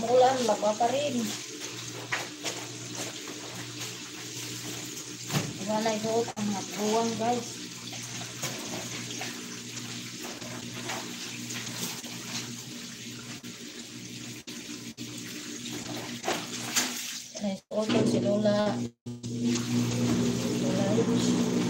umulan, laba pa rin. Wala isuot ang buwang guys. Naisuot lang si Lola. Lola Rich.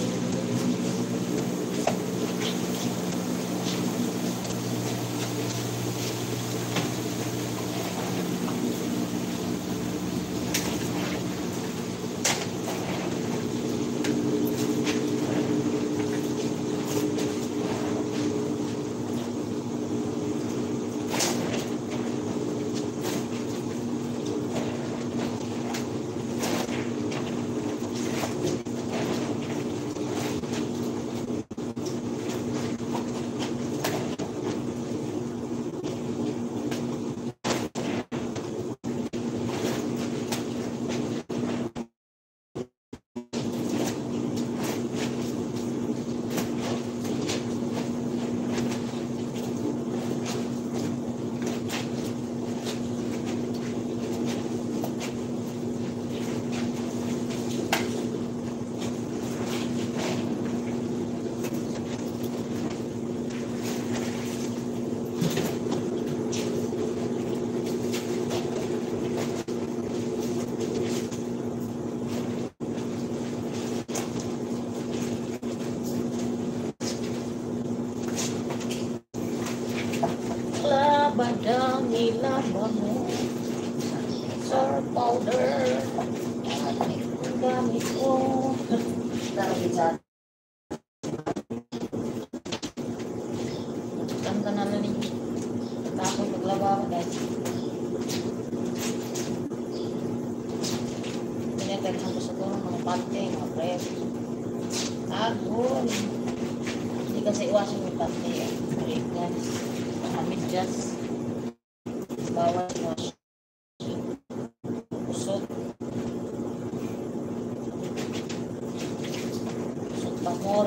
Badang ilaban mo sir powder ang gamit ko ganda na nanin tapos maglaba ko guys pinagdagan ko sa tulong mga pante mga press agol hindi kasi iwasan yung pante guys medyas bawal wash usot pamor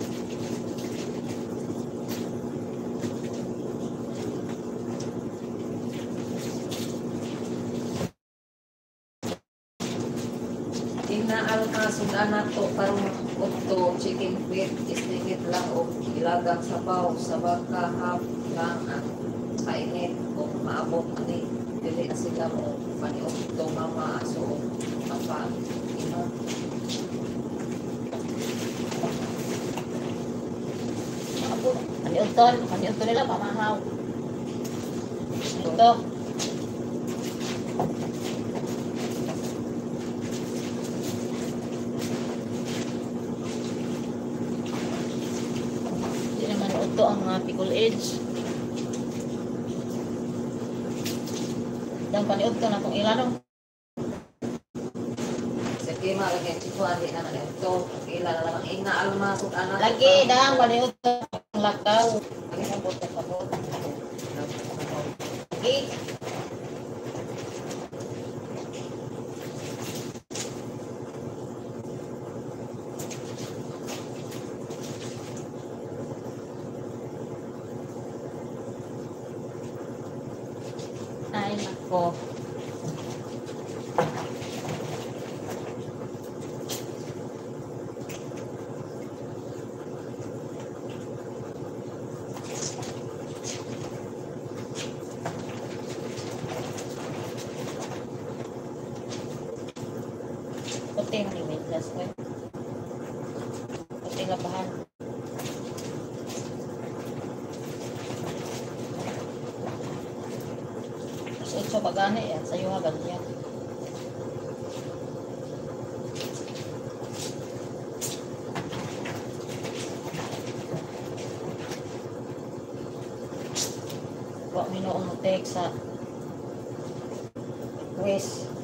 ina alma sudan nato karong otto chicken feet istigit lang o ilagang sabaw sa baka hap lang ang kainit o maabot ni dili na sila mo paniotto mama aso papa ino maabot paniotto nila pamahaw ito ito ang mga pickle edge. Dan paniod ko na kung ilanong. Sa kima lagi ito andi na na ito. Ilala lang ina alma sud anak. Lagi dang paniod ko ang lakaw. Lagi sa bote pa po. Lagi. Ay, nako. Puti ang limitas ko. Puti labahan. So pagani yan, sayo nga ganyan. Huwag minoong mutek sa west.